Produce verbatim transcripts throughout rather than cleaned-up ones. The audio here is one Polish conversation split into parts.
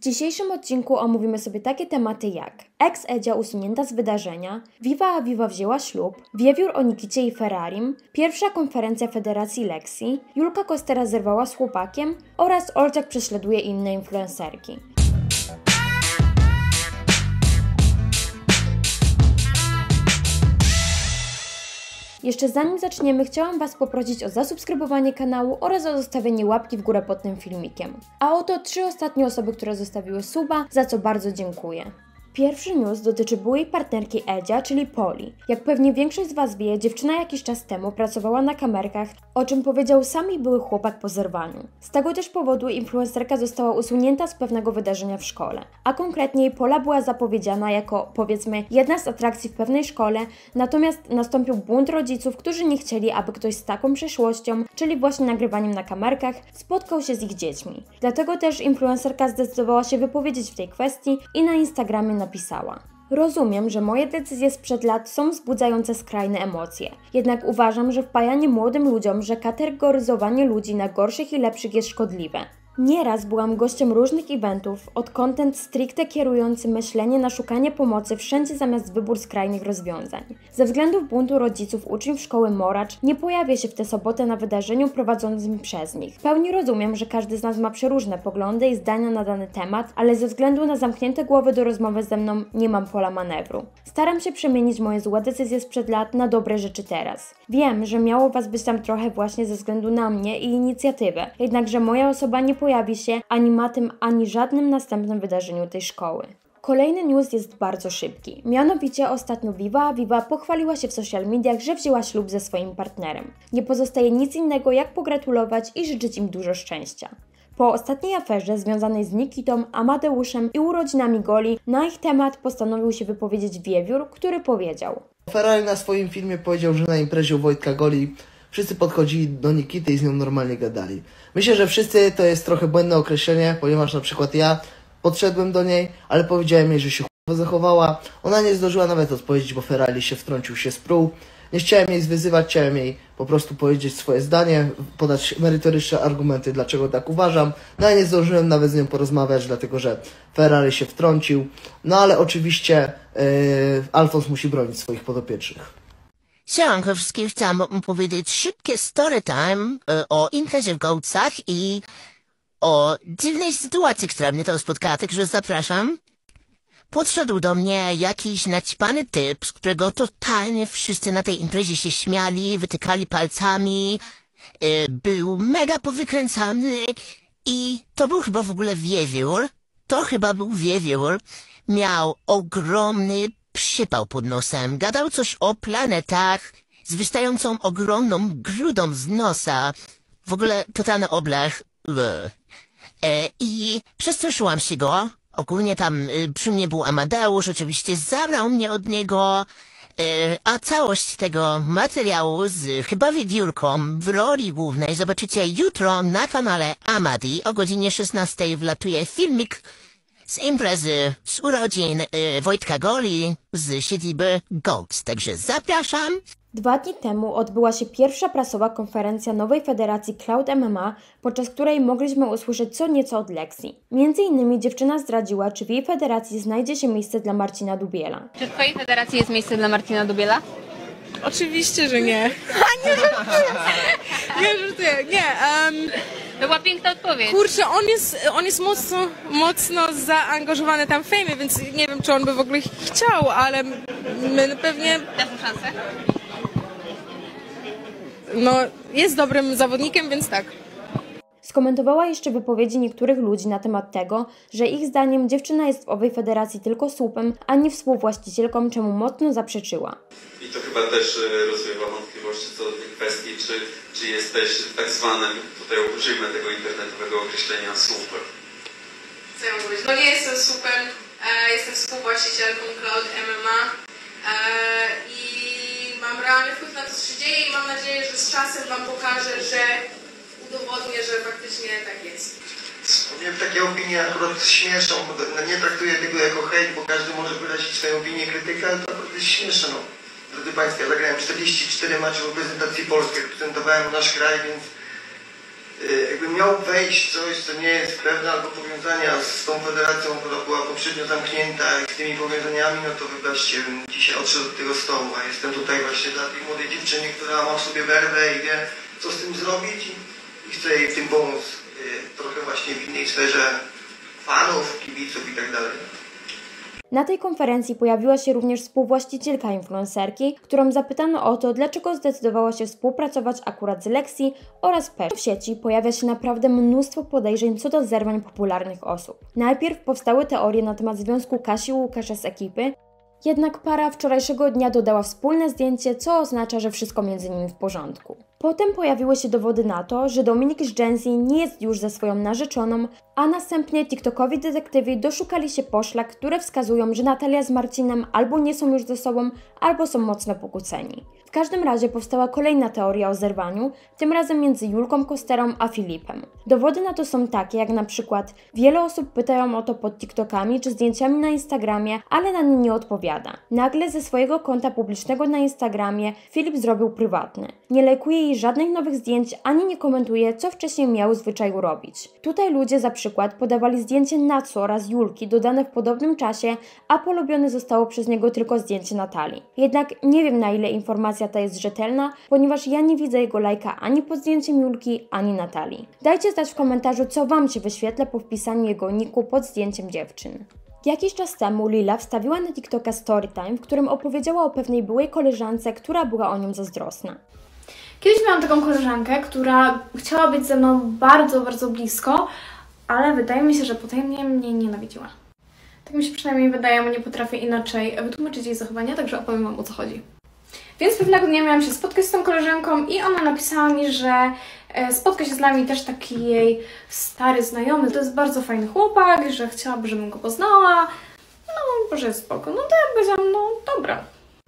dzisiejszym odcinku omówimy sobie takie tematy jak ex Edzia usunięta z wydarzenia, Viva Aviva wzięła ślub, wiewiór o Nikicie i Ferrarim, pierwsza konferencja Federacji Lexi, Julka Kostera zerwała z chłopakiem oraz Olciak prześladuje inne influencerki. Jeszcze zanim zaczniemy, chciałam Was poprosić o zasubskrybowanie kanału oraz o zostawienie łapki w górę pod tym filmikiem. A oto trzy ostatnie osoby, które zostawiły suba, za co bardzo dziękuję. Pierwszy news dotyczy byłej partnerki Edzia, czyli Poli. Jak pewnie większość z Was wie, dziewczyna jakiś czas temu pracowała na kamerkach, o czym powiedział sam jej były chłopak po zerwaniu. Z tego też powodu influencerka została usunięta z pewnego wydarzenia w szkole. A konkretniej Pola była zapowiedziana jako, powiedzmy, jedna z atrakcji w pewnej szkole, natomiast nastąpił bunt rodziców, którzy nie chcieli, aby ktoś z taką przeszłością, czyli właśnie nagrywaniem na kamerkach, spotkał się z ich dziećmi. Dlatego też influencerka zdecydowała się wypowiedzieć w tej kwestii i na Instagramie napisała: rozumiem, że moje decyzje sprzed lat są wzbudzające skrajne emocje. Jednak uważam, że wpajanie młodym ludziom, że kategoryzowanie ludzi na gorszych i lepszych jest szkodliwe. Nieraz byłam gościem różnych eventów, od content stricte kierujący myślenie na szukanie pomocy wszędzie zamiast wybór skrajnych rozwiązań. Ze względów buntu rodziców uczniów szkoły Moracz nie pojawię się w tę sobotę na wydarzeniu prowadzonym przez nich. W pełni rozumiem, że każdy z nas ma przeróżne poglądy i zdania na dany temat, ale ze względu na zamknięte głowy do rozmowy ze mną nie mam pola manewru. Staram się przemienić moje złe decyzje sprzed lat na dobre rzeczy teraz. Wiem, że miało Was być tam trochę właśnie ze względu na mnie i inicjatywę, jednakże moja osoba nie pojawi się ani na tym, ani żadnym następnym wydarzeniu tej szkoły. Kolejny news jest bardzo szybki. Mianowicie ostatnio Viva Aviva pochwaliła się w social mediach, że wzięła ślub ze swoim partnerem. Nie pozostaje nic innego jak pogratulować i życzyć im dużo szczęścia. Po ostatniej aferze związanej z Nikitą, Amadeuszem i urodzinami Goli, na ich temat postanowił się wypowiedzieć wiewiór, który powiedział: Ferrari na swoim filmie powiedział, że na imprezie u Wojtka Goli wszyscy podchodzili do Nikity i z nią normalnie gadali. Myślę, że wszyscy to jest trochę błędne określenie, ponieważ na przykład ja podszedłem do niej, ale powiedziałem jej, że się ch***wo zachowała. Ona nie zdążyła nawet odpowiedzieć, bo Ferrari się wtrącił się z pruł. Nie chciałem jej zwyzywać, chciałem jej po prostu powiedzieć swoje zdanie, podać merytoryczne argumenty, dlaczego tak uważam. No ja nie zdążyłem nawet z nią porozmawiać, dlatego że Ferrari się wtrącił. No ale oczywiście yy, Alfons musi bronić swoich podopiecznych. Siemanko wszystkim, chciałam wam powiedzieć szybkie story time e, o imprezie w Gołcach i o dziwnej sytuacji, która mnie tam spotkała, także zapraszam. Podszedł do mnie jakiś naćpany typ, z którego totalnie wszyscy na tej imprezie się śmiali, wytykali palcami, e, był mega powykręcany i to był chyba w ogóle wiewiór, to chyba był wiewiór, miał ogromny przypał pod nosem, gadał coś o planetach z wystającą ogromną grudą z nosa. W ogóle totalny oblech. E, I przestraszyłam się go. Ogólnie tam y, przy mnie był Amadeusz, oczywiście zabrał mnie od niego. E, a całość tego materiału z chyba wiewiórką w roli głównej zobaczycie jutro na kanale Amadi. O godzinie szesnastej wlatuje filmik z imprezy, z urodzin y, Wojtka Goli z siedziby Goats, także zapraszam. Dwa dni temu odbyła się pierwsza prasowa konferencja nowej federacji Cloud M M A, podczas której mogliśmy usłyszeć co nieco od Lexi. Między innymi dziewczyna zdradziła, czy w jej federacji znajdzie się miejsce dla Marcina Dubiela. Czy w Twojej federacji jest miejsce dla Marcina Dubiela? Oczywiście, że nie. A nie żartuję. Nie żartuję, nie. Um, To była piękna odpowiedź. kurczę, on jest, on jest mocno, mocno zaangażowany tam w fejmie, więc nie wiem, czy on by w ogóle chciał, ale my pewnie... Dasz mu szansę? No, jest dobrym zawodnikiem, więc tak. Skomentowała jeszcze wypowiedzi niektórych ludzi na temat tego, że ich zdaniem dziewczyna jest w owej federacji tylko słupem, a nie współwłaścicielką, czemu mocno zaprzeczyła. I to chyba też rozwiewa wątpliwości co do tej kwestii, czy, czy jesteś tak zwanym, tutaj użyjmy tego internetowego określenia, słupem. Co ja mam powiedzieć? No nie jestem słupem, e, jestem współwłaścicielką Cloud M M A e, i mam realny wpływ na to, co się dzieje i mam nadzieję, że z czasem Wam pokażę, że udowodnię, że faktycznie tak jest. Nie wiem, takie opinie akurat śmieszą, bo nie traktuję tego jako hejt, bo każdy może wyrazić swoją opinię, krytykę, ale to akurat jest śmieszne, no. Drodzy Państwo, ja zagrałem czterdzieści cztery mecze w reprezentacji Polski, reprezentowałem nasz kraj, więc y, jakby miał wejść coś, co nie jest pewne, albo powiązania z tą federacją, która była poprzednio zamknięta i z tymi powiązaniami, no to wybaczcie, bym dzisiaj odszedł od tego stołu, a jestem tutaj właśnie dla tej młodej dziewczyny, która ma w sobie werwę i wie, co z tym zrobić i, i chcę jej w tym pomóc y, trochę właśnie w innej sferze fanów, kibiców i tak dalej. Na tej konferencji pojawiła się również współwłaścicielka influencerki, którą zapytano o to, dlaczego zdecydowała się współpracować akurat z Lexi oraz Pesz. W sieci pojawia się naprawdę mnóstwo podejrzeń co do zerwań popularnych osób. Najpierw powstały teorie na temat związku Kasi i Łukasza z ekipy, jednak para wczorajszego dnia dodała wspólne zdjęcie, co oznacza, że wszystko między nimi w porządku. Potem pojawiły się dowody na to, że Dominik z Gen Z nie jest już ze swoją narzeczoną, a następnie TikTokowi detektywi doszukali się poszlak, które wskazują, że Natalia z Marcinem albo nie są już ze sobą, albo są mocno pokłóceni. W każdym razie powstała kolejna teoria o zerwaniu, tym razem między Julką Kosterą a Filipem. Dowody na to są takie, jak na przykład wiele osób pytają o to pod TikTokami czy zdjęciami na Instagramie, ale na nie nie odpowiada. Nagle ze swojego konta publicznego na Instagramie Filip zrobił prywatny. Nie lajkuje jej żadnych nowych zdjęć, ani nie komentuje, co wcześniej miał w zwyczaju robić. Tutaj ludzie za przykład podawali zdjęcie Natsu oraz Julki dodane w podobnym czasie, a polubione zostało przez niego tylko zdjęcie Natalii. Jednak nie wiem, na ile informacja ta jest rzetelna, ponieważ ja nie widzę jego lajka ani pod zdjęciem Julki, ani Natalii. Dajcie znać w komentarzu, co Wam się wyświetla po wpisaniu jego niku pod zdjęciem dziewczyn. Jakiś czas temu Lila wstawiła na TikToka storytime, w którym opowiedziała o pewnej byłej koleżance, która była o nią zazdrosna. Kiedyś miałam taką koleżankę, która chciała być ze mną bardzo, bardzo blisko, ale wydaje mi się, że potajemnie mnie nienawidziła. Tak mi się przynajmniej wydaje, bo nie potrafię inaczej wytłumaczyć jej zachowania, także opowiem Wam, o co chodzi. Więc pewnego dnia miałam się spotkać z tą koleżanką i ona napisała mi, że spotka się z nami też taki jej stary znajomy. To jest bardzo fajny chłopak, że chciałaby, żebym go poznała. No, że jest spoko. No to ja powiedziałam, no dobra.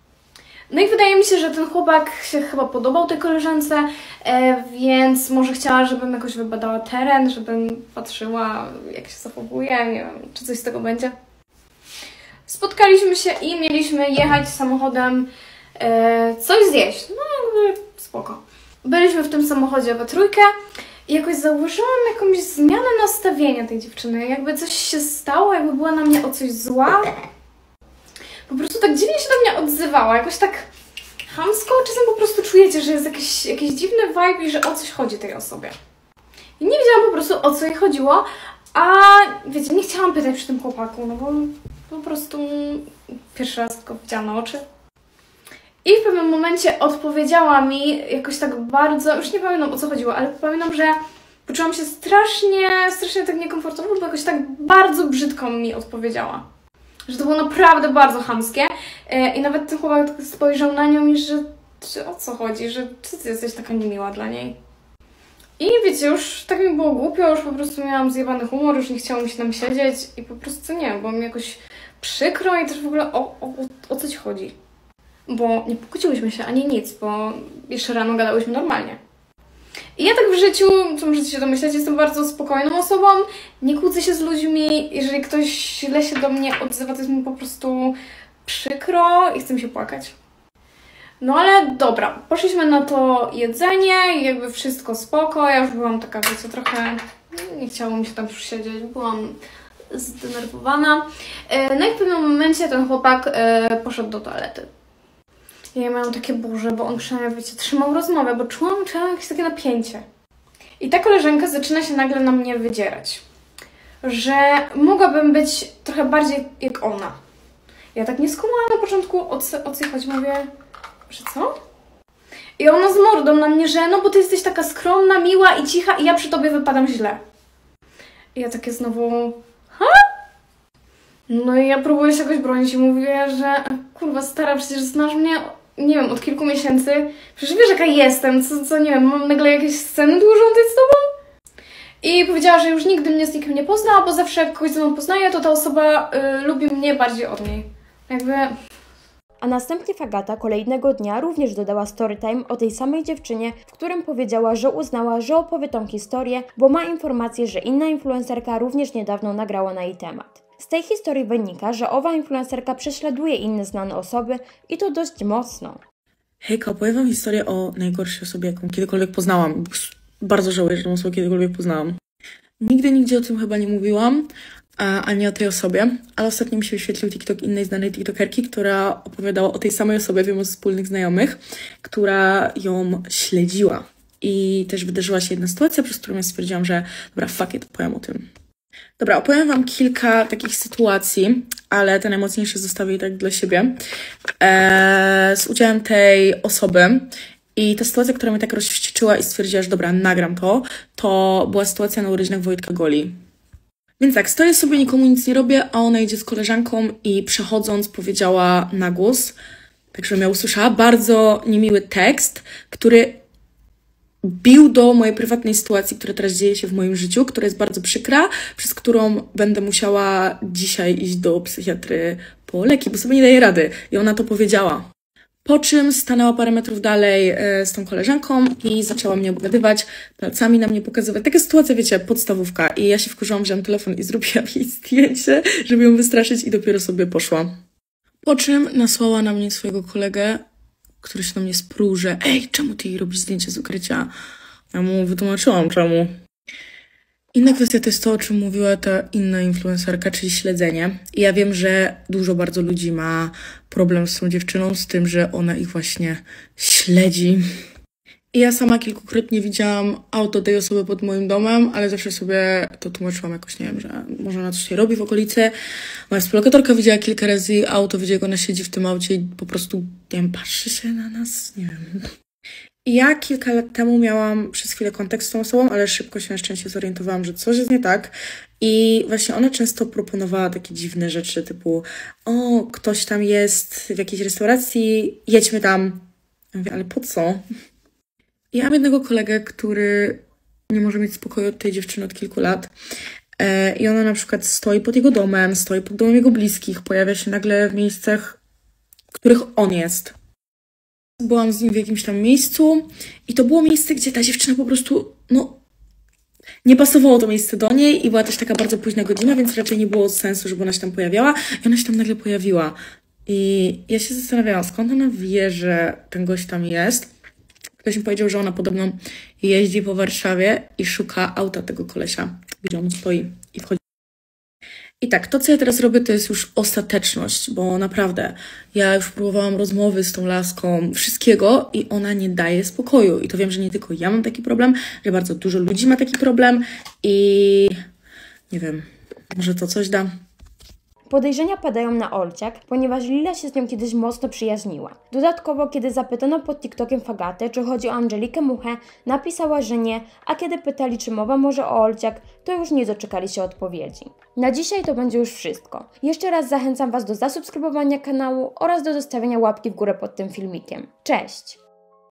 No i wydaje mi się, że ten chłopak się chyba podobał tej koleżance, e, więc może chciała, żebym jakoś wybadała teren, żebym patrzyła, jak się zachowuje, nie wiem, czy coś z tego będzie. Spotkaliśmy się i mieliśmy jechać samochodem e, coś zjeść. No jakby spoko. Byliśmy w tym samochodzie we trójkę i jakoś zauważyłam jakąś zmianę nastawienia tej dziewczyny. Jakby coś się stało, jakby była na mnie o coś zła. Po prostu tak dziwnie się do mnie odzywała, jakoś tak chamsko. Czasem po prostu czujecie, że jest jakiś, jakiś dziwny vibe i że o coś chodzi tej osobie. I nie wiedziałam po prostu, o co jej chodziło, a wiecie, nie chciałam pytać przy tym chłopaku, no bo po prostu pierwszy raz tylko widziałam na oczy. I w pewnym momencie odpowiedziała mi jakoś tak bardzo, już nie pamiętam, o co chodziło, ale pamiętam, że poczułam się strasznie, strasznie tak niekomfortowo, bo jakoś tak bardzo brzydko mi odpowiedziała. Że to było naprawdę bardzo chamskie i nawet ten chłopak spojrzał na nią i że, że o co chodzi, że ty jesteś taka niemiła dla niej. I wiecie, już tak mi było głupio, już po prostu miałam zjebany humor, już nie chciało mi się tam siedzieć i po prostu nie, bo mi jakoś przykro i też w ogóle o, o, o co ci chodzi. Bo nie pokłóciłyśmy się ani nic, bo jeszcze rano gadałyśmy normalnie. I ja tak w życiu, co możecie się domyśleć, jestem bardzo spokojną osobą, nie kłócę się z ludźmi, jeżeli ktoś źle się do mnie odzywa, to jest mi po prostu przykro i chce mi się płakać. No ale dobra, poszliśmy na to jedzenie i jakby wszystko spoko, ja już byłam taka, wiecie, trochę, nie chciało mi się tam już siedzieć, byłam zdenerwowana. No i w pewnym momencie ten chłopak poszedł do toalety. Ja miałam takie burze, bo on przynajmniej, wiecie, trzymał rozmowę, bo czułam, czułam jakieś takie napięcie. I ta koleżanka zaczyna się nagle na mnie wydzierać, że mogłabym być trochę bardziej jak ona. Ja tak nie skumałam na początku, o co, o co chodzi, mówię, że co? I ona z mordą na mnie, że no bo ty jesteś taka skromna, miła i cicha i ja przy tobie wypadam źle. I ja takie znowu, ha? No i ja próbuję się jakoś bronić i mówię, że kurwa stara, przecież znasz mnie, nie wiem, od kilku miesięcy. Przecież wiesz, jaka jestem, co, co nie wiem, mam nagle jakieś sceny dłużące z tobą? I powiedziała, że już nigdy mnie z nikim nie pozna, bo zawsze jak kogoś ze mną poznaje, to ta osoba y, lubi mnie bardziej od niej. Jakby... A następnie Fagata kolejnego dnia również dodała storytime o tej samej dziewczynie, w którym powiedziała, że uznała, że opowie tą historię, bo ma informację, że inna influencerka również niedawno nagrała na jej temat. Z tej historii wynika, że owa influencerka prześladuje inne znane osoby i to dość mocno. Hejka, opowiem wam historię o najgorszej osobie, jaką kiedykolwiek poznałam. bardzo żałuję, że tą osobę kiedykolwiek poznałam. Nigdy, nigdzie o tym chyba nie mówiłam, a, ani o tej osobie, ale ostatnio mi się wyświetlił TikTok innej znanej tiktokerki, która opowiadała o tej samej osobie, wiem, od wspólnych znajomych, która ją śledziła. I też wydarzyła się jedna sytuacja, przez którą ja stwierdziłam, że dobra, fuck it, powiem o tym. Dobra, opowiem wam kilka takich sytuacji, ale te najmocniejsze zostawię i tak dla siebie, eee, z udziałem tej osoby. I ta sytuacja, która mnie tak rozwścieczyła i stwierdziła, że dobra, nagram to, to była sytuacja na urodzinach Wojtka Goli. Więc tak, stoję sobie, nikomu nic nie robię, a ona idzie z koleżanką i przechodząc powiedziała na głos, tak żebym ja usłyszała, bardzo niemiły tekst, który bił do mojej prywatnej sytuacji, która teraz dzieje się w moim życiu, która jest bardzo przykra, przez którą będę musiała dzisiaj iść do psychiatry po leki, bo sobie nie daję rady. I ona to powiedziała. Po czym stanęła parę metrów dalej e, z tą koleżanką i zaczęła mnie obgadywać, palcami na mnie pokazywać. Taka sytuacja, wiecie, podstawówka. I ja się wkurzyłam, wziąłam telefon i zrobiłam jej zdjęcie, żeby ją wystraszyć i dopiero sobie poszła. Po czym nasłała na mnie swojego kolegę, który się na mnie spruł, że ej, czemu ty jej robisz zdjęcie z ukrycia? Ja mu wytłumaczyłam czemu. Inna kwestia to jest to, o czym mówiła ta inna influencerka, czyli śledzenie. I ja wiem, że dużo bardzo ludzi ma problem z tą dziewczyną, z tym, że ona ich właśnie śledzi. I ja sama kilkukrotnie widziałam auto tej osoby pod moim domem, ale zawsze sobie to tłumaczyłam jakoś, nie wiem, że może ona coś się robi w okolicy. Moja współlokatorka widziała kilka razy auto, widziała, jak ona siedzi w tym aucie i po prostu, nie wiem, patrzy się na nas, nie wiem. I ja kilka lat temu miałam przez chwilę kontakt z tą osobą, ale szybko się na szczęście zorientowałam, że coś jest nie tak. I właśnie ona często proponowała takie dziwne rzeczy, typu o, ktoś tam jest w jakiejś restauracji, jedźmy tam. Ja mówię, ale po co? Ja mam jednego kolegę, który nie może mieć spokoju od tej dziewczyny od kilku lat. E, I ona na przykład stoi pod jego domem, stoi pod domem jego bliskich, pojawia się nagle w miejscach, w których on jest. Byłam z nim w jakimś tam miejscu i to było miejsce, gdzie ta dziewczyna po prostu, no, nie pasowało to miejsce do niej i była też taka bardzo późna godzina, więc raczej nie było sensu, żeby ona się tam pojawiała i ona się tam nagle pojawiła. I ja się zastanawiałam, skąd ona wie, że ten gość tam jest. Ktoś mi powiedział, że ona podobno jeździ po Warszawie i szuka auta tego kolesia, gdzie on stoi i wchodzi. I tak, to co ja teraz robię, to jest już ostateczność, bo naprawdę ja już próbowałam rozmowy z tą laską, wszystkiego i ona nie daje spokoju. I to wiem, że nie tylko ja mam taki problem, że bardzo dużo ludzi ma taki problem i nie wiem, może to coś da. Podejrzenia padają na Olciak, ponieważ Lila się z nią kiedyś mocno przyjaźniła. Dodatkowo, kiedy zapytano pod TikTokiem Fagatę, czy chodzi o Angelikę Muchę, napisała, że nie, a kiedy pytali, czy mowa może o Olciak, to już nie doczekali się odpowiedzi. Na dzisiaj to będzie już wszystko. Jeszcze raz zachęcam Was do zasubskrybowania kanału oraz do zostawienia łapki w górę pod tym filmikiem. Cześć!